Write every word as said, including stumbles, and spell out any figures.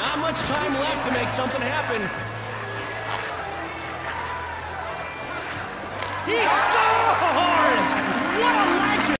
Not much time left to make something happen. He scores!